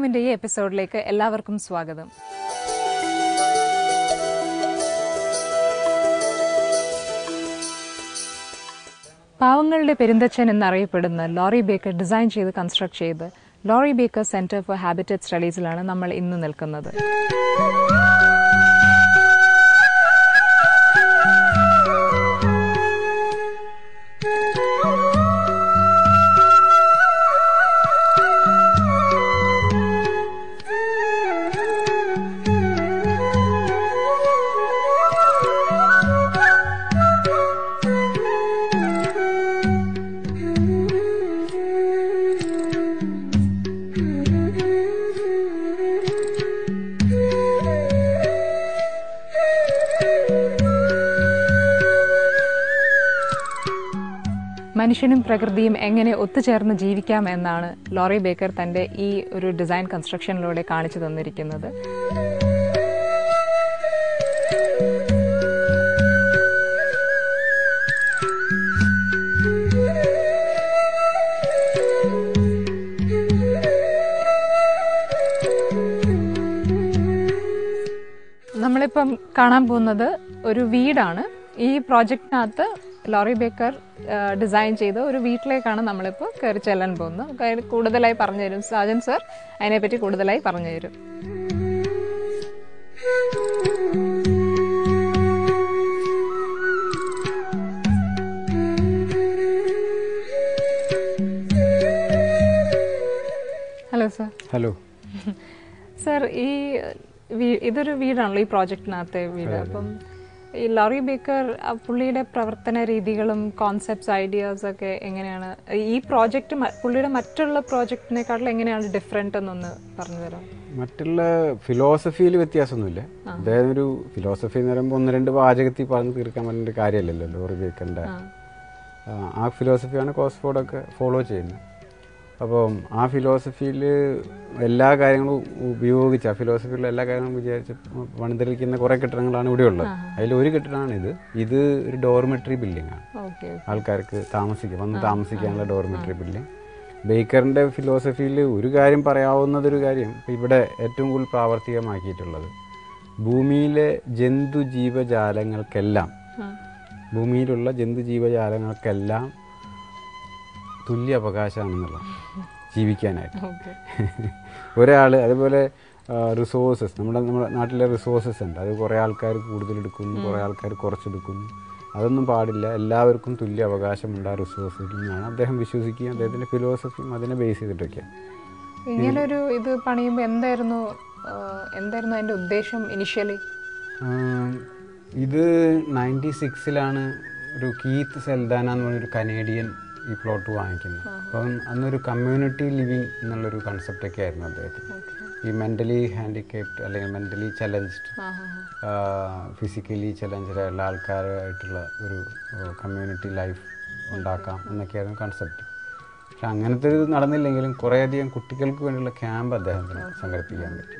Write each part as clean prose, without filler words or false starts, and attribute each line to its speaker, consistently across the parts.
Speaker 1: പ്രോഗ്രാമിന്റെ ഈ എപ്പിസോഡിലേക്ക് എല്ലാവർക്കും സ്വാഗതം. പാവങ്ങളുടെ പെരുന്തച്ഛൻ എന്നറിയപ്പെടുന്ന ലോറി ബേക്കർ ഡിസൈൻ ചെയ്ത് കൺസ്ട്രക്ട് ചെയ്ത് Laurie Baker centre for habitat സ്റ്റഡീസിലാണ് നമ്മൾ ഇന്ന് നിൽക്കുന്നത്. മനുഷ്യനും പ്രകൃതിയും എങ്ങനെ ഒത്തുചേർന്ന് ജീവിക്കാം എന്നാണ് ലോറി ബേക്കർ തന്റെ ഈ ഒരു ഡിസൈൻ കൺസ്ട്രക്ഷനിലൂടെ കാണിച്ചു തന്നിരിക്കുന്നത്. നമ്മളിപ്പം കാണാൻ പോകുന്നത് ഒരു വീടാണ്. ഈ പ്രോജക്റ്റിനകത്ത് ലോറി ബേക്കർ ഡിസൈൻ ചെയ്ത ഒരു വീട്ടിലേക്കാണ് നമ്മളിപ്പോൾ കയറി ചെല്ലാൻ പോകുന്നത്. കൂടുതലായി പറഞ്ഞുതരും സാജൻ സർ, അതിനെപ്പറ്റി കൂടുതലായി പറഞ്ഞുതരും. Hello sir.
Speaker 2: ഹലോ
Speaker 1: സർ, ഇതൊരു വീടാണല്ലോ, ഈ പ്രോജക്റ്റിനകത്തെ വീട്. അപ്പം ഈ ലോറി ബേക്കർ പുള്ളിയുടെ പ്രവർത്തന രീതികളും കോൺസെപ്റ്റ്സ്, ഐഡിയാസ് ഒക്കെ എങ്ങനെയാണ് ഈ പ്രോജക്റ്റ് പുള്ളിയുടെ മറ്റുള്ള പ്രോജക്റ്റിനെക്കാട്ടിലും എങ്ങനെയാണ് ഡിഫറെന്റ് എന്നൊന്ന് പറഞ്ഞു തരാം?
Speaker 2: മറ്റുള്ള ഫിലോസഫിയിൽ വ്യത്യാസമൊന്നുമില്ല. അദ്ദേഹം ഒരു ഫിലോസഫി എന്ന് പറയുമ്പോൾ ഒന്ന് രണ്ട് വാചകത്തിൽ പറഞ്ഞു തീർക്കാൻ പറ്റുന്ന ഒരു കാര്യമല്ലല്ലോ ലോറി ബേക്കറിന്റെ. ആ ഫിലോസഫിയാണ് കോസ്ഫോർഡൊക്കെ ഫോളോ ചെയ്യുന്നത്. അപ്പം ആ ഫിലോസഫിയിൽ എല്ലാ കാര്യങ്ങളും ഉപയോഗിച്ച്, ആ ഫിലോസഫിയിലുള്ള എല്ലാ കാര്യങ്ങളും വിചാരിച്ച് പണിതെടുക്കുന്ന കുറേ കെട്ടിടങ്ങളാണ് ഇവിടെ ഉള്ളത്. അതിലൊരു കെട്ടിടമാണ് ഇത് ഒരു ഡോർമെട്രി ബിൽഡിംഗ് ആണ്. ആൾക്കാർക്ക് വന്ന് താമസിക്കാനുള്ള ഡോർമെട്രി ബിൽഡിംഗ്. ബേക്കറിൻ്റെ ഫിലോസഫിയിൽ ഒരു കാര്യം പറയാവുന്നതൊരു കാര്യം ഇവിടെ ഏറ്റവും കൂടുതൽ പ്രാവർത്തികമാക്കിയിട്ടുള്ളത്, ഭൂമിയിലെ ഭൂമിയിലുള്ള ജന്തുജീവജാലങ്ങൾക്കെല്ലാം തുല്യ അവകാശമാണെന്നുള്ള ജീവിക്കാനായിട്ട്. ഒരാൾ അതുപോലെ റിസോഴ്സസ്, നമ്മുടെ നാട്ടിലെ റിസോഴ്സസ് ഉണ്ട്, അത് കുറേ ആൾക്കാർ കൂടുതലെടുക്കുന്നു, കുറേ ആൾക്കാർ കുറച്ചെടുക്കുന്നു. അതൊന്നും പാടില്ല, എല്ലാവർക്കും തുല്യ അവകാശമുണ്ട് ആ റിസോഴ്സിൽ നിന്നാണ് അദ്ദേഹം വിശ്വസിക്കുക. അദ്ദേഹത്തിൻ്റെ ഫിലോസഫിയും അതിനെ ബേസ് ചെയ്തിട്ടൊക്കെയാണ്.
Speaker 1: ഇങ്ങനൊരു ഇത് പണിയുമ്പോൾ എന്തായിരുന്നു അതിൻ്റെ ഉദ്ദേശം ഇനിഷ്യലി?
Speaker 2: ഇത് 96 ഒരു കീത്ത് സെൽദാന എന്ന് പറഞ്ഞൊരു കനേഡിയൻ ഈ പ്ലോട്ട് വാങ്ങിക്കുന്നത്. അപ്പം അന്നൊരു കമ്മ്യൂണിറ്റി ലിവിങ് എന്നുള്ളൊരു കൺസെപ്റ്റൊക്കെ ആയിരുന്നു അദ്ദേഹത്തിന്. ഈ മെൻ്റലി ഹാൻഡിക്കേപ്ഡ് അല്ലെങ്കിൽ മെൻ്റലി ചലഞ്ച്ഡ്, ഫിസിക്കലി ചലഞ്ച്ഡ് ആയിട്ടുള്ള ആൾക്കാരായിട്ടുള്ള ഒരു കമ്മ്യൂണിറ്റി ലൈഫ് ഉണ്ടാക്കാം എന്നൊക്കെയായിരുന്നു കൺസെപ്റ്റ്. പക്ഷെ അങ്ങനത്തെ ഒരു നടന്നില്ലെങ്കിലും കുറേയധികം കുട്ടികൾക്ക് വേണ്ടിയുള്ള ക്യാമ്പ് അദ്ദേഹത്തിന് സംഘടിപ്പിക്കാൻ പറ്റി.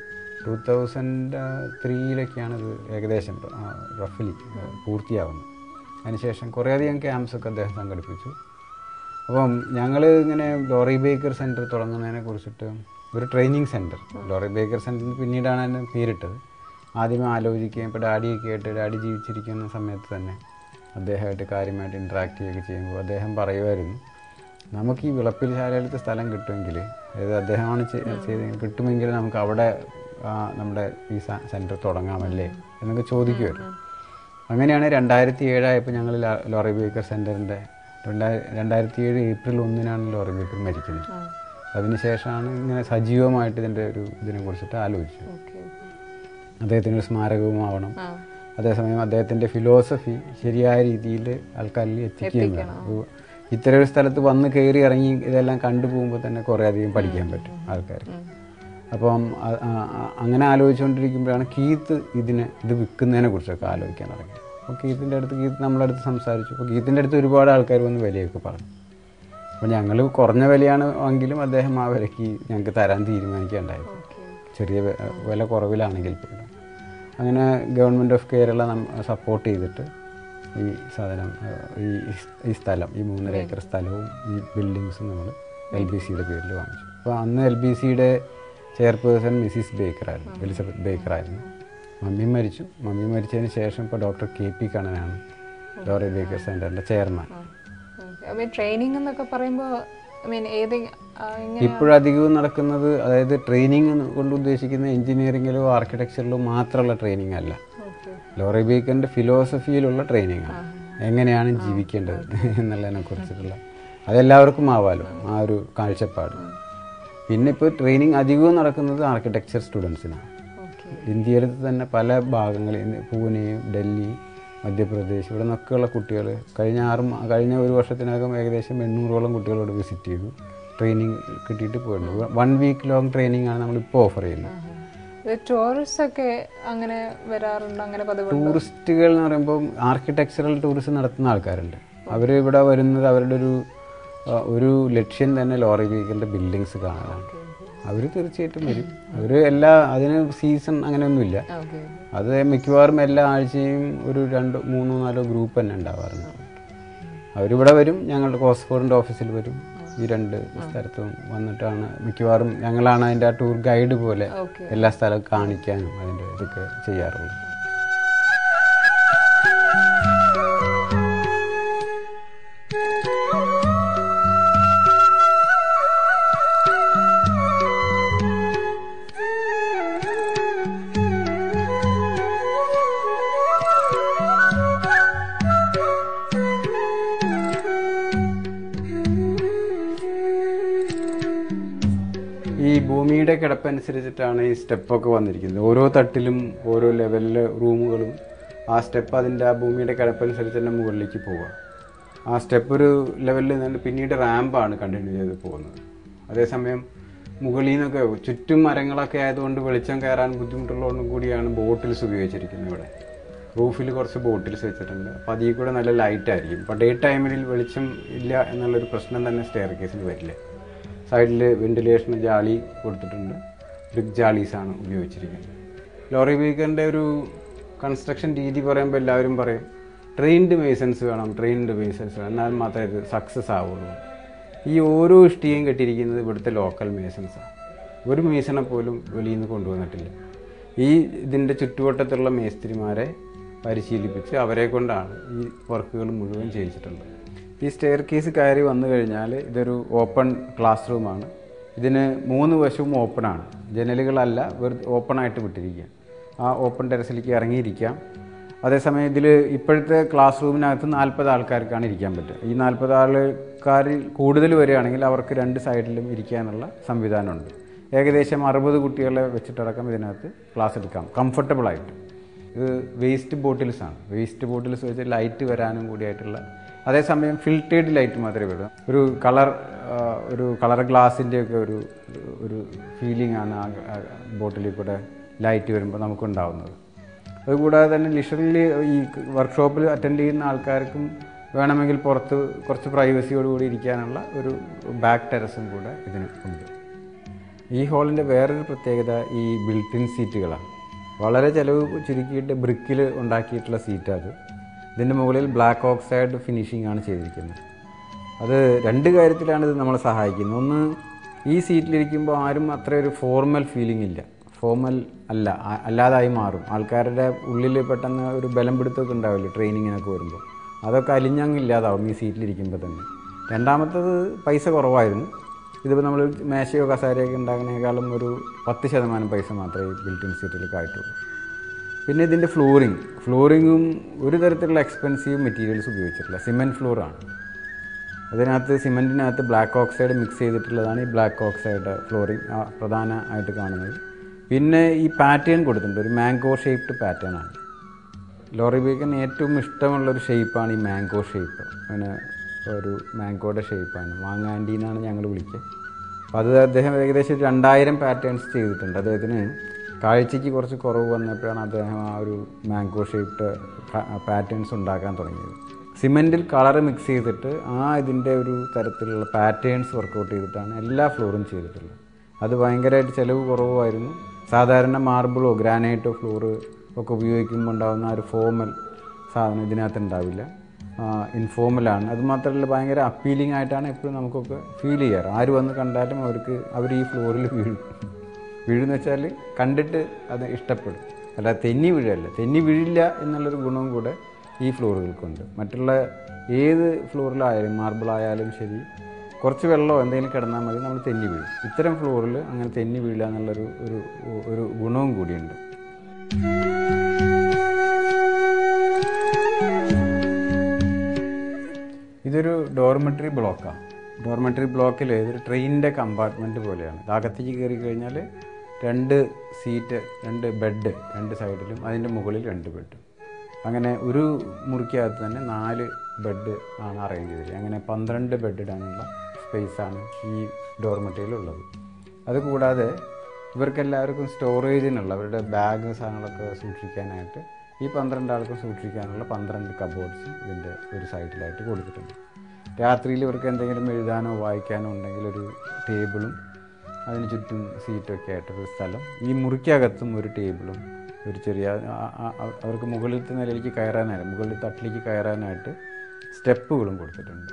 Speaker 2: 2003 ഇത് ഏകദേശം റഫ്ലി പൂർത്തിയാവുന്നു. അതിനുശേഷം കുറേയധികം ക്യാമ്പ്സൊക്കെ അദ്ദേഹം സംഘടിപ്പിച്ചു. അപ്പം ഞങ്ങൾ ഇങ്ങനെ ലോറി ബേക്കർ സെൻറ്റർ തുടങ്ങുന്നതിനെ കുറിച്ചിട്ട് ഒരു ട്രെയിനിങ് സെൻറ്റർ, ലോറി ബേക്കർ സെൻറ്ററിന് പിന്നീടാണ് അതിന് പേരിട്ടത്. ആദ്യമേ ആലോചിക്കുകയും ഇപ്പോൾ ഡാഡിയൊക്കെ ആയിട്ട്, ഡാഡി ജീവിച്ചിരിക്കുന്ന സമയത്ത് തന്നെ അദ്ദേഹമായിട്ട് കാര്യമായിട്ട് ഇൻട്രാക്ട് ചെയ്യുകയൊക്കെ ചെയ്യുമ്പോൾ അദ്ദേഹം പറയുമായിരുന്നു, നമുക്ക് ഈ വിളപ്പിൽ ശാലയിലത്തെ സ്ഥലം കിട്ടുമെങ്കിൽ, അതായത് അദ്ദേഹമാണ് കിട്ടുമെങ്കിൽ നമുക്ക് അവിടെ നമ്മുടെ ഈ സെൻറ്റർ തുടങ്ങാമല്ലേ എന്നൊക്കെ ചോദിക്കുമായിരുന്നു. അങ്ങനെയാണ് 2007 ഞങ്ങൾ ലോറി ബേക്കർ സെൻറ്ററിൻ്റെ 2007 ഏപ്രിൽ 1 ലോറി ബേക്കർ മരിക്കുന്നത്. അതിനുശേഷമാണ് ഇങ്ങനെ സജീവമായിട്ട് ഇതിനെ കുറിച്ചിട്ട് ആലോചിച്ചു. അദ്ദേഹത്തിനൊരു സ്മാരകവുമാവണം, അതേസമയം അദ്ദേഹത്തിൻ്റെ ഫിലോസഫി ശരിയായ രീതിയിൽ ആൾക്കാരിൽ എത്തിക്കുകയും വേണം. ഇത്തരം ഒരു സ്ഥലത്ത് വന്ന് കയറി ഇറങ്ങി ഇതെല്ലാം കണ്ടുപോകുമ്പോൾ തന്നെ കുറേയധികം പഠിക്കാൻ പറ്റും ആൾക്കാർക്ക്. അപ്പം അങ്ങനെ ആലോചിച്ചുകൊണ്ടിരിക്കുമ്പോഴാണ് കീത്ത് ഇത് വിൽക്കുന്നതിനെ കുറിച്ചൊക്കെ ആലോചിക്കാൻ തുടങ്ങിയത്. അപ്പോൾ കീത്ത് നമ്മളടുത്ത് സംസാരിച്ചു. അപ്പോൾ കീത്തിൻ്റെ അടുത്ത് ഒരുപാട് ആൾക്കാർ വന്ന് വിലയൊക്കെ പറഞ്ഞു. അപ്പോൾ ഞങ്ങൾ കുറഞ്ഞ വിലയാണ് എങ്കിലും അദ്ദേഹം ആ വിലയ്ക്ക് ഞങ്ങൾക്ക് തരാൻ തീരുമാനിക്കുകയുണ്ടായിരുന്നു, ചെറിയ വില കുറവിലാണെങ്കിൽ പോലും. അങ്ങനെ ഗവൺമെൻറ് ഓഫ് കേരള സപ്പോർട്ട് ചെയ്തിട്ട് ഈ സാധനം, ഈ സ്ഥലം, ഈ 3.5 ഏക്കർ സ്ഥലവും ഈ ബിൽഡിങ്സും നമ്മൾ LBCയുടെ പേരിൽ വാങ്ങിച്ചു. അപ്പോൾ അന്ന് LBCയുടെ ചെയർപേഴ്സൺ മിസ്സിസ് ബേക്കറായിരുന്നു, എലിസബത്ത് ബേക്കറായിരുന്നു. മമ്മി മരിച്ചു. മമ്മി മരിച്ചതിന് ശേഷം ഇപ്പോൾ ഡോക്ടർ KP കണ്ണനാണ് ലോറി ബേക്കർ സെൻ്ററിൻ്റെ ചെയർമാൻ.
Speaker 1: ട്രെയിനിങ് എന്നൊക്കെ പറയുമ്പോൾ
Speaker 2: ഇപ്പോഴധികവും നടക്കുന്നത്, അതായത് ട്രെയിനിങ് കൊണ്ട് ഉദ്ദേശിക്കുന്ന എഞ്ചിനീയറിങ്ങിലോ ആർക്കിടെക്ചറിലോ മാത്രമുള്ള ട്രെയിനിങ് അല്ല. ലോറി ബേക്കറിൻ്റെ ഫിലോസഫിയിലുള്ള ട്രെയിനിങ് ആണ്, എങ്ങനെയാണ് ജീവിക്കേണ്ടത് എന്നുള്ളതിനെ കുറിച്ചിട്ടുള്ള. അതെല്ലാവർക്കും ആവാലോ ആ ഒരു കാഴ്ചപ്പാട്. പിന്നെ ഇപ്പോൾ ട്രെയിനിങ് അധികവും നടക്കുന്നത് ആർക്കിടെക്ചർ സ്റ്റുഡൻസിനാണ്. ഇന്ത്യയിൽ തന്നെ പല ഭാഗങ്ങളിൽ, പൂനെ, ഡൽഹി, മധ്യപ്രദേശ്, ഇവിടെ നിന്നൊക്കെയുള്ള കുട്ടികൾ കഴിഞ്ഞ ഒരു വർഷത്തിനകം ഏകദേശം 800ഓളം കുട്ടികളോട് വിസിറ്റ് ചെയ്തു, ട്രെയിനിങ് കിട്ടിയിട്ട് പോയിട്ടുണ്ട്. 1 വീക്ക് ലോങ് ട്രെയിനിങ് ആണ് നമ്മളിപ്പോൾ ഓഫർ ചെയ്യുന്നത്.
Speaker 1: ടൂറിസ്റ്റൊക്കെ അങ്ങനെ വരാറുണ്ട്? അങ്ങനെ
Speaker 2: ടൂറിസ്റ്റുകൾ എന്ന് പറയുമ്പോൾ ആർക്കിടെക്ചറൽ ടൂറിസം നടത്തുന്ന ആൾക്കാരുണ്ട്. അവർ ഇവിടെ വരുന്നത് അവരുടെ ഒരു ലക്ഷ്യം തന്നെ ലോറി ബേക്കറിൻ്റെ ബിൽഡിങ്സ് കാണാനാണ്. അവർ തീർച്ചയായിട്ടും വരും. അവർ അതിന് സീസൺ അങ്ങനെയൊന്നുമില്ല. അത് മിക്കവാറും എല്ലാ ആഴ്ചയും ഒരു 2, 3, 4 ഗ്രൂപ്പ് തന്നെ ഉണ്ടാവാറുണ്ട്. അവരിവിടെ വരും, ഞങ്ങളുടെ കോസ്ഫോറിൻ്റെ ഓഫീസിൽ വരും. ഈ 2 സ്ഥലത്തും വന്നിട്ടാണ് മിക്കവാറും ഞങ്ങളാണ് അതിൻ്റെ ടൂർ ഗൈഡ് പോലെ എല്ലാ സ്ഥലവും കാണിക്കാനും അതിൻ്റെ ഇതൊക്കെ ചെയ്യാറുള്ളത്. ഈ ഭൂമിയുടെ കിടപ്പനുസരിച്ചിട്ടാണ് ഈ സ്റ്റെപ്പൊക്കെ വന്നിരിക്കുന്നത്. ഓരോ തട്ടിലും ഓരോ ലെവലിലെ റൂമുകളും ആ സ്റ്റെപ്പ് ആ ഭൂമിയുടെ കിടപ്പനുസരിച്ച് തന്നെ മുകളിലേക്ക് പോവുക. ആ സ്റ്റെപ്പ് ഒരു ലെവലിൽ നിന്ന് പിന്നീട് റാമ്പാണ് കണ്ടിന്യൂ ചെയ്ത് പോകുന്നത്. അതേസമയം മുകളിൽ നിന്നൊക്കെ ചുറ്റും മരങ്ങളൊക്കെ ആയതുകൊണ്ട് വെളിച്ചം കയറാൻ ബുദ്ധിമുട്ടുള്ളതുകൊണ്ടും കൂടിയാണ് ബോട്ടിൽസ് ഉപയോഗിച്ചിരിക്കുന്നത്. ഇവിടെ റൂഫിൽ കുറച്ച് ബോട്ടിൽസ് വെച്ചിട്ടുണ്ട്. അപ്പോൾ അതിൽ കൂടെ നല്ല ലൈറ്റ് ആയിരിക്കും. അപ്പോൾ ഡേ ടൈമിൽ വെളിച്ചം ഇല്ല എന്നുള്ളൊരു പ്രശ്നം തന്നെ സ്റ്റെയർ കേസിൽ വരില്ല. സൈഡിൽ വെന്റിലേഷൻ ജാളി കൊടുത്തിട്ടുണ്ട്. ബ്രിക്ക് ജാളീസാണ് ഉപയോഗിച്ചിരിക്കുന്നത്. ലോറി ബേക്കറിൻ്റെ ഒരു കൺസ്ട്രക്ഷൻ രീതി പറയുമ്പോൾ എല്ലാവരും പറയും ട്രെയിൻഡ് മേസൻസ് വേണം, എന്നാൽ മാത്രമേ ഇത് സക്സസ് ആവുള്ളൂ. ഈ ഓരോ ഇഷ്ടികയും കെട്ടിയിരിക്കുന്നത് ഇവിടുത്തെ ലോക്കൽ മേസൻസാണ്. ഒരു മേസനെ പോലും വെളിയിൽ നിന്ന് കൊണ്ടുവന്നിട്ടില്ല. ഇതിൻ്റെ ചുറ്റുവട്ടത്തുള്ള മേസ്ത്രിമാരെ പരിശീലിപ്പിച്ച് അവരെ കൊണ്ടാണ് ഈ വർക്കുകൾ മുഴുവൻ ചെയ്യിച്ചിട്ടുള്ളത്. ഈ സ്റ്റെയർ കേസ് കയറി വന്നു കഴിഞ്ഞാൽ ഇതൊരു ഓപ്പൺ ക്ലാസ് റൂമാണ്. ഇതിന് 3 വശവും ഓപ്പണാണ്. ജനലുകളല്ല, വെറുതെ ഓപ്പണായിട്ട് വിട്ടിരിക്കുക. ആ ഓപ്പൺ ടെറസിലേക്ക് ഇറങ്ങിയിരിക്കാം. അതേസമയം ഇതിൽ ഇപ്പോഴത്തെ ക്ലാസ് റൂമിനകത്ത് 40 ആൾക്കാർക്കാണ് ഇരിക്കാൻ പറ്റുക. ഈ 40 ആൾക്കാരിൽ കൂടുതൽ വരികയാണെങ്കിൽ അവർക്ക് 2 സൈഡിലും ഇരിക്കാനുള്ള സംവിധാനമുണ്ട്. ഏകദേശം 60 കുട്ടികളെ വെച്ചിട്ടടക്കം ഇതിനകത്ത് ക്ലാസ് എടുക്കാം കംഫർട്ടബിളായിട്ട്. ഇത് വേസ്റ്റ് ബോട്ടിൽസാണ്. വേസ്റ്റ് ബോട്ടിൽസ് വെച്ച് ലൈറ്റ് വരാനും കൂടിയായിട്ടുള്ള, അതേസമയം ഫിൽറ്റേഡ് ലൈറ്റ് മാത്രമേ വരൂ. ഒരു കളർ ഗ്ലാസിൻ്റെയൊക്കെ ഒരു ഫീലിംഗ് ആണ് ആ ബോട്ടിലിൽ കൂടെ ലൈറ്റ് വരുമ്പോൾ നമുക്കുണ്ടാവുന്നത്. അതുകൂടാതെ തന്നെ ലിറ്ററലി ഈ വർക്ക്ഷോപ്പിൽ അറ്റൻഡ് ചെയ്യുന്ന ആൾക്കാർക്കും വേണമെങ്കിൽ പുറത്ത് കുറച്ച് പ്രൈവസിയോടുകൂടി ഇരിക്കാനുള്ള ഒരു ബാക്ക് ടെറസും കൂടെ ഇതിന് ഉണ്ട്. ഈ ഹാളിൻ്റെ വേറൊരു പ്രത്യേകത ഈ ബിൽറ്റിൻ സീറ്റുകളാണ്. വളരെ ചിലവ് ചുരുക്കിയിട്ട് ബ്രിക്കിൽ ഉണ്ടാക്കിയിട്ടുള്ള സീറ്റാണ്. ഇതിൻ്റെ മുകളിൽ ബ്ലാക്ക് ഓക്സൈഡ് ഫിനിഷിംഗ് ആണ് ചെയ്തിരിക്കുന്നത്. അത് 2 കാര്യത്തിലാണ് ഇത് നമ്മളെ സഹായിക്കുന്നത്. ഒന്ന്, ഈ സീറ്റിലിരിക്കുമ്പോൾ ആരും അത്ര ഒരു ഫോർമൽ ഫീലിംഗ് ഇല്ല. ഫോർമൽ അല്ലാതായി മാറും. ആൾക്കാരുടെ ഉള്ളിൽ പെട്ടെന്ന് ഒരു ബലം പിടുത്തമൊക്കെ ഉണ്ടാവില്ല ട്രെയിനിങ്ങിനൊക്കെ വരുമ്പോൾ. അതൊക്കെ അലിഞ്ഞങ്ങില്ലാതാവും ഈ സീറ്റിലിരിക്കുമ്പോൾ തന്നെ. രണ്ടാമത്തത് പൈസ കുറവായിരുന്നു. ഇതിപ്പോൾ നമ്മൾ മേശയോ കസാരയൊക്കെ ഉണ്ടാകുന്നതിനേക്കാളും ഒരു 10% പൈസ മാത്രമേ ബിൽറ്റിൻ സീറ്റിലൊക്കെ ആയിട്ടുള്ളൂ. പിന്നെ ഇതിൻ്റെ ഫ്ലോറിങ്ങും ഒരു തരത്തിലുള്ള എക്സ്പെൻസീവ് മെറ്റീരിയൽസ് ഉപയോഗിച്ചിട്ടില്ല. സിമെൻറ്റ് ഫ്ലോറാണ്. അതിനകത്ത് സിമെൻറ്റിനകത്ത് ബ്ലാക്ക് ഓക്സൈഡ് മിക്സ് ചെയ്തിട്ടുള്ളതാണ് ഈ ബ്ലാക്ക് ഓക്സൈഡ് ഫ്ലോറിങ് പ്രധാനമായിട്ട് കാണുന്നത്. പിന്നെ ഈ പാറ്റേൺ കൊടുത്തിട്ടുണ്ട്, ഒരു മാംഗോ ഷേപ്ഡ് പാറ്റേൺ ആണ്. ലോറി ബേക്കറിന് ഏറ്റവും ഇഷ്ടമുള്ളൊരു ഷേപ്പാണ് ഈ മാംഗോ ഷേപ്പ്. അങ്ങനെ ഒരു മാംഗോയുടെ ഷേപ്പാണ്. മാങ്ങാൻഡി എന്നാണ് ഞങ്ങൾ വിളിക്കുക. അപ്പോൾ അത് അദ്ദേഹം ഏകദേശം 2000 പാറ്റേൺസ് ചെയ്തിട്ടുണ്ട്. അദ്ദേഹത്തിന് കാഴ്ചയ്ക്ക് കുറച്ച് കുറവ് വന്നപ്പോഴാണ് അദ്ദേഹം ആ ഒരു മാംഗോ ഷേപ്ഡ് പാറ്റേൺസ് ഉണ്ടാക്കാൻ തുടങ്ങിയത്. സിമെൻറ്റിൽ കളർ മിക്സ് ചെയ്തിട്ട് ഇതിൻ്റെ ഒരു തരത്തിലുള്ള പാറ്റേൺസ് വർക്കൗട്ട് ചെയ്തിട്ടാണ് എല്ലാ ഫ്ലോറും ചെയ്തിട്ടുള്ളത്. അത് ഭയങ്കരമായിട്ട് ചിലവ് കുറവായിരുന്നു. സാധാരണ മാർബിളോ ഗ്രാനൈറ്റോ ഫ്ലോറ് ഒക്കെ ഉപയോഗിക്കുമ്പോൾ ഉണ്ടാകുന്ന ഒരു ഫോർമൽ സാധനം ഇതിനകത്ത് ഉണ്ടാവില്ല. ഇൻഫോർമലാണ്. അതുമാത്രമല്ല ഭയങ്കര അപ്പീലിംഗ് ആയിട്ടാണ് എപ്പോഴും നമുക്കൊക്കെ ഫീൽ ചെയ്യാറ്. ആര് വന്ന് കണ്ടാലും അവർ ഈ ഫ്ലോറിൽ വീഴും. വീഴുന്ന വെച്ചാൽ കണ്ടിട്ട് അത് ഇഷ്ടപ്പെടും, അല്ല തെന്നി വീഴല്ല. തെന്നി വീഴില്ല എന്നുള്ളൊരു ഗുണവും കൂടെ ഈ ഫ്ലോറുകൾക്കുണ്ട്. മറ്റുള്ള ഏത് ഫ്ലോറിലായാലും മാർബിളായാലും ശരി, കുറച്ച് വെള്ളമോ എന്തെങ്കിലും കിടന്നാൽ മതി, നമ്മൾ തെന്നി വീഴും. ഇത്തരം ഫ്ലോറിൽ അങ്ങനെ തെന്നി വീഴില്ല എന്നുള്ളൊരു ഒരു ഗുണവും കൂടിയുണ്ട്. ഇതൊരു ഡോർമെട്രി ബ്ലോക്കാണ്. ഡോർമെട്രി ബ്ലോക്കിൽ ഇതൊരു ട്രെയിനിൻ്റെ കമ്പാർട്ട്മെൻറ്റ് പോലെയാണ്. അകത്തേക്ക് കയറി കഴിഞ്ഞാൽ 2 സീറ്റ്, 2 ബെഡ് 2 സൈഡിലും, അതിൻ്റെ മുകളിൽ 2 ബെഡ്. അങ്ങനെ ഒരു മുറിക്കകത്ത് തന്നെ 4 ബെഡ് ആണ് അറേഞ്ച് ചെയ്തിരിക്കുന്നത്. അങ്ങനെ 12 ബെഡ് ഇടാനുള്ള സ്പേസാണ് ഈ ഡോർമെട്രിയിലുള്ളത്. അതുകൂടാതെ ഇവർക്കെല്ലാവർക്കും സ്റ്റോറേജിനുള്ള അവരുടെ ബാഗ് സാധനങ്ങളൊക്കെ സൂക്ഷിക്കാനായിട്ട് ഈ 12 ആൾക്കും സൂക്ഷിക്കാനുള്ള 12 കബോർഡ്സ് ഇതിൻ്റെ ഒരു സൈഡിലായിട്ട് കൊടുത്തിട്ടുണ്ട്. രാത്രിയിൽ ഇവർക്ക് എന്തെങ്കിലും എഴുതാനോ വായിക്കാനോ ഉണ്ടെങ്കിൽ ഒരു ടേബിളും അതിന് ചുറ്റും സീറ്റൊക്കെ ആയിട്ടൊരു സ്ഥലം. ഈ മുറിക്കകത്തും ഒരു ടേബിളും ഒരു ചെറിയ അവർക്ക് മുകളിലത്തെ നിലയിലേക്ക് കയറാനായിട്ട്, മുകളിൽ തട്ടിലേക്ക് കയറാനായിട്ട് സ്റ്റെപ്പുകളും കൊടുത്തിട്ടുണ്ട്.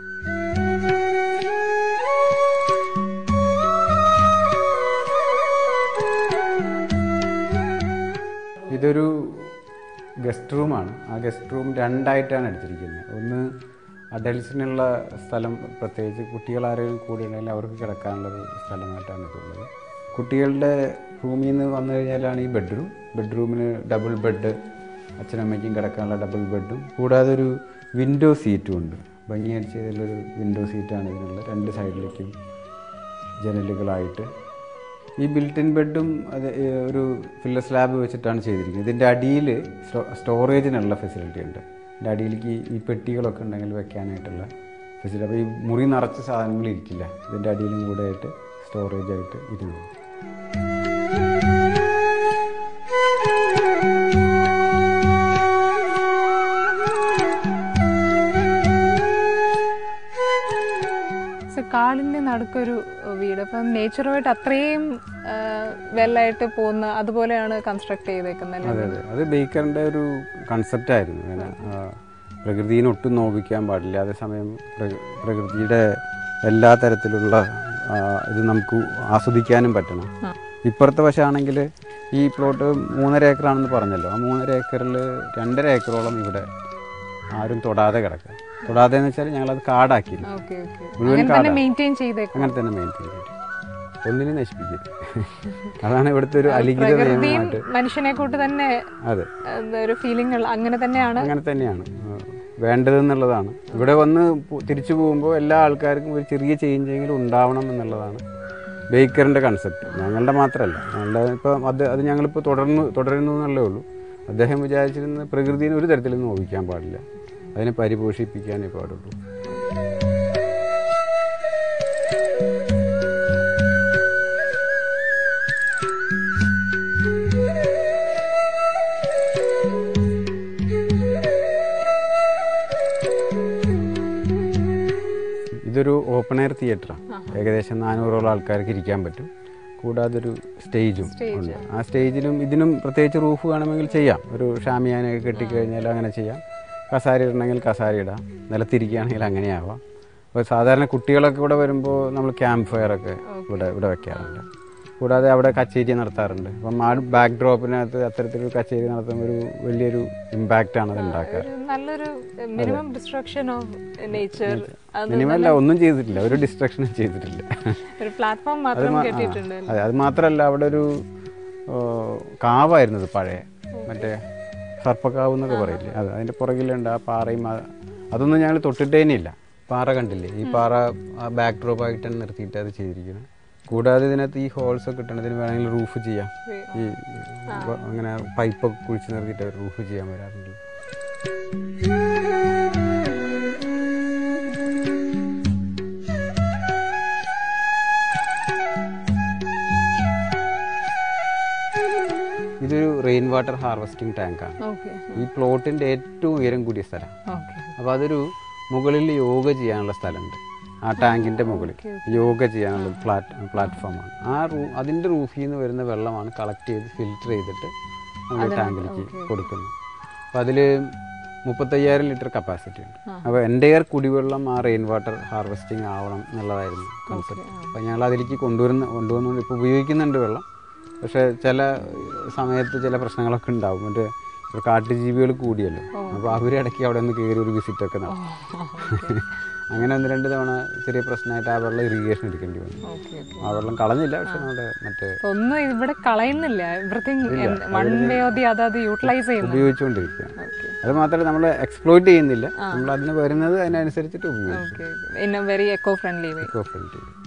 Speaker 2: ഇതൊരു ഗസ്റ്റ് റൂമാണ്. ആ ഗസ്റ്റ് റൂം 2ആയിട്ടാണ് എടുത്തിരിക്കുന്നത്. ഒന്ന് അഡൽസിനുള്ള സ്ഥലം, പ്രത്യേകിച്ച് കുട്ടികളാരെങ്കിലും കൂടി ഉണ്ടെങ്കിൽ അവർക്ക് കിടക്കാനുള്ളൊരു സ്ഥലമായിട്ടാണ് ഇതുള്ളത്. കുട്ടികളുടെ റൂമിൽ നിന്ന് വന്നു കഴിഞ്ഞാലാണ് ഈ ബെഡ്റൂം. ബെഡ്റൂമിന് ഡബിൾ ബെഡ്, അച്ഛനമ്മയ്ക്കും കിടക്കാനുള്ള ഡബിൾ ബെഡും കൂടാതെ ഒരു വിൻഡോ സീറ്റും ഉണ്ട്. ഭംഗിയടിച്ചതിലൊരു വിൻഡോ സീറ്റാണ് ഇതിനുള്ള. 2 സൈഡിലേക്കും ജനലുകളായിട്ട്. ഈ ബിൽറ്റിൻ ബെഡും അത് ഒരു ഫില്ലർ സ്ലാബ് വെച്ചിട്ടാണ് ചെയ്തിരിക്കുന്നത്. ഇതിൻ്റെ അടിയിൽ സ്റ്റോറേജിനുള്ള ഫെസിലിറ്റി ഉണ്ട്. ഇതിൻ്റെ അടിയിലേക്ക് ഈ പെട്ടികളൊക്കെ ഉണ്ടെങ്കിൽ വെക്കാനായിട്ടുള്ള ഫെസിലിറ്റി. അപ്പോൾ ഈ മുറി നിറച്ച സാധനങ്ങൾ ഇരിക്കില്ല, ഇതിൻ്റെ അടിയിലും കൂടെ ആയിട്ട് സ്റ്റോറേജായിട്ട് ഇരുന്നു.
Speaker 1: കാടിൻ്റെ നടുക്കൊരു വീട്, അപ്പം നേച്ചറുമായിട്ട് അത്രയും വെള്ളമായിട്ട് പോകുന്ന അതുപോലെയാണ് കൺസ്ട്രക്ട് ചെയ്തേക്കുന്നത്.
Speaker 2: അതെ അതെ, അത് ബേക്കറിൻ്റെ ഒരു കൺസെപ്റ്റായിരുന്നു. അങ്ങനെ പ്രകൃതിയെ ഒട്ടും നോവിക്കാൻ പാടില്ല, അതേസമയം പ്രകൃതിയുടെ എല്ലാ തരത്തിലുള്ള ഇത് നമുക്ക് ആസ്വദിക്കാനും പറ്റണം. ഇപ്പുറത്തെ വശമാണെങ്കിൽ ഈ പ്ലോട്ട് 3.5 ഏക്കറാണെന്ന് പറഞ്ഞല്ലോ. ആ 3.5 ഏക്കറിൽ 2.5 ഏക്കറോളം ഇവിടെ ആരും തൊടാതെ കിടക്കുക. തൊടാതെ എന്ന് വെച്ചാൽ ഞങ്ങളത് കാടാക്കിയില്ല, മുഴുവൻ കാട് അങ്ങനെ തന്നെ മെയിൻറ്റെയിൻ ചെയ്തു, ഒന്നിനും നശിപ്പിക്കരുത്. അതാണ് ഇവിടുത്തെ ഒരു അലിഖിത നിയമമായിട്ട്.
Speaker 1: മനുഷ്യനെ കൊണ്ട് തന്നെ അതെ ഒരു ഫീലിംഗ് അങ്ങനെ
Speaker 2: തന്നെയാണ് വേണ്ടതെന്നുള്ളതാണ്. ഇവിടെ വന്ന് തിരിച്ചു പോകുമ്പോൾ എല്ലാ ആൾക്കാർക്കും ഒരു ചെറിയ ചേഞ്ചെങ്കിലും ഉണ്ടാവണം എന്നുള്ളതാണ് ബേക്കറിൻ്റെ കൺസെപ്റ്റ്. ഞങ്ങളുടെ മാത്രമല്ല, ഞങ്ങളുടെ ഇപ്പം അത് ഞങ്ങളിപ്പോൾ തുടരുന്നു എന്നല്ലേ ഉള്ളൂ. അദ്ദേഹം വിചാരിച്ചിരുന്ന പ്രകൃതിയെ ഒരു തരത്തിലും നോവിക്കാൻ പാടില്ല, അതിനെ പരിപോഷിപ്പിക്കാനേ പാടുള്ളൂ. ഇതൊരു ഓപ്പൺ എയർ തിയേറ്ററാണ്. ഏകദേശം 400ഓളം ആൾക്കാർക്ക് ഇരിക്കാൻ പറ്റും. കൂടാതെ ഒരു സ്റ്റേജും ഉണ്ട്. ആ സ്റ്റേജിലും ഇതിനും പ്രത്യേകിച്ച് റൂഫ് വേണമെങ്കിൽ ചെയ്യാം. ഒരു ഷാമിയാനൊക്കെ കെട്ടിക്കഴിഞ്ഞാൽ അങ്ങനെ ചെയ്യാം. കസാര ഇടണമെങ്കിൽ കസാര ഇടാം, നിലത്തിരിക്കുകയാണെങ്കിൽ അങ്ങനെയാവാം. അപ്പോൾ സാധാരണ കുട്ടികളൊക്കെ ഇവിടെ വരുമ്പോൾ നമ്മൾ ക്യാമ്പ് ഫയറൊക്കെ ഇവിടെ വെക്കാറുണ്ട്. കൂടാതെ അവിടെ കച്ചേരി നടത്താറുണ്ട്. അപ്പം ആ ബാക്ക് ഡ്രോപ്പിനകത്ത് അത്തരത്തിലൊരു കച്ചേരി നടത്തുമ്പോൾ ഒരു വലിയൊരു ഇമ്പാക്റ്റാണ് അത് ഉണ്ടാക്കുക. മിനിമല്ല, ഒന്നും ചെയ്തിട്ടില്ല, ഒരു ഡിസ്ട്രക്ഷനും ചെയ്തിട്ടില്ല. അതെ, അത് മാത്രമല്ല അവിടെ ഒരു കാവായിരുന്നത് പഴയ, മറ്റേ സർപ്പക്കാവ് എന്നൊക്കെ പറയില്ലേ, അത് അതിൻ്റെ പുറകിലുണ്ട്. ആ പാറയും അതൊന്നും ഞങ്ങൾ തൊട്ടിട്ടേനില്ല. പാറ കണ്ടില്ലേ, ഈ പാറ ബാക്ക് ഡ്രോപ്പായിട്ടാണ് നിർത്തിയിട്ട് അത് ചെയ്തിരിക്കുന്നത്. കൂടാതെ ഇതിനകത്ത് ഈ ഹോൾസ് ഒക്കെ ഇട്ടതിന് വേണമെങ്കിൽ റൂഫ് ചെയ്യാം. ഈ അങ്ങനെ പൈപ്പൊക്കെ കുഴിച്ച് നിർത്തിയിട്ട് റൂഫ് ചെയ്യാൻ വരാറുണ്ട്. ഇതൊരു റെയിൻ വാട്ടർ ഹാർവെസ്റ്റിംഗ് ടാങ്കാണ്. ഈ പ്ലോട്ടിൻ്റെ ഏറ്റവും ഉയരം കൂടിയ സ്ഥലം. അപ്പോൾ അതൊരു മുകളിൽ യോഗ ചെയ്യാനുള്ള സ്ഥലമുണ്ട്. ആ ടാങ്കിൻ്റെ മുകളിൽ യോഗ ചെയ്യാനുള്ള പ്ലാറ്റ്ഫോമാണ്. അതിൻ്റെ റൂഫിൽ നിന്ന് വരുന്ന വെള്ളമാണ് കളക്ട് ചെയ്ത് ഫിൽറ്റർ ചെയ്തിട്ട് നമ്മൾ ടാങ്കിലേക്ക് കൊടുക്കുന്നത്. അപ്പോൾ അതിൽ 35,000 ലിറ്റർ കപ്പാസിറ്റി ഉണ്ട്. അപ്പോൾ എൻ്റെയർ കുടിവെള്ളം ആ റെയിൻ വാട്ടർ ഹാർവെസ്റ്റിംഗ് ആവണം എന്നുള്ളതായിരുന്നു കൺസെപ്റ്റ്. അപ്പോൾ ഞങ്ങൾ അതിലേക്ക് കൊണ്ടുവന്നുകൊണ്ട് ഇപ്പോൾ ഉപയോഗിക്കുന്നുണ്ട് വെള്ളം. പക്ഷേ ചില സമയത്ത് ചില പ്രശ്നങ്ങളൊക്കെ ഉണ്ടാവും. മറ്റേ ഇപ്പോൾ കാട്ടുജീവികൾ കൂടിയല്ലോ, അപ്പോൾ അവരിടയ്ക്ക് അവിടെ ഒന്ന് കയറി ഒരു വിസിറ്റൊക്കെ നടത്തും. അങ്ങനെ 1-2 തവണ ചെറിയ പ്രശ്നമായിട്ട് ആ വെള്ളം ഇറിഗേഷൻ എടുക്കേണ്ടി വന്നു. ആ വെള്ളം കളഞ്ഞില്ല, പക്ഷെ നമ്മുടെ മറ്റേ
Speaker 1: ഒന്നും ഇവിടെ കളയുന്നില്ല,
Speaker 2: ഉപയോഗിച്ചുകൊണ്ടിരിക്കുകയാണ്. അത് മാത്രമല്ല നമ്മൾ എക്സ്പ്ലോയിറ്റ് ചെയ്യുന്നില്ല, നമ്മൾ അതിന് വരുന്നത് അതിനനുസരിച്ചിട്ട് ഉപയോഗിക്കും.
Speaker 1: Very eco friendly